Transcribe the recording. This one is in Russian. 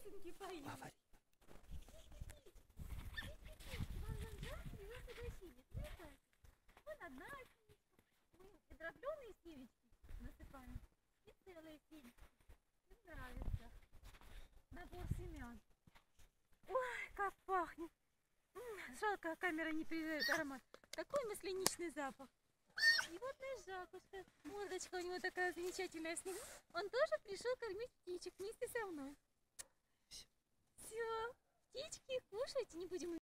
песенки поем. Говори. Вон одна синичка. Мы дробленые семечки насыпаем. И целые семечки. Им нравится набор семян. Ой, как пахнет. Жалко, камера не передает аромат. Такой масляничный запах. И вот наш Жакушка, мордочка у него такая замечательная снег. Он тоже пришел кормить птичек вместе со мной. Все, птички, кушайте, не будем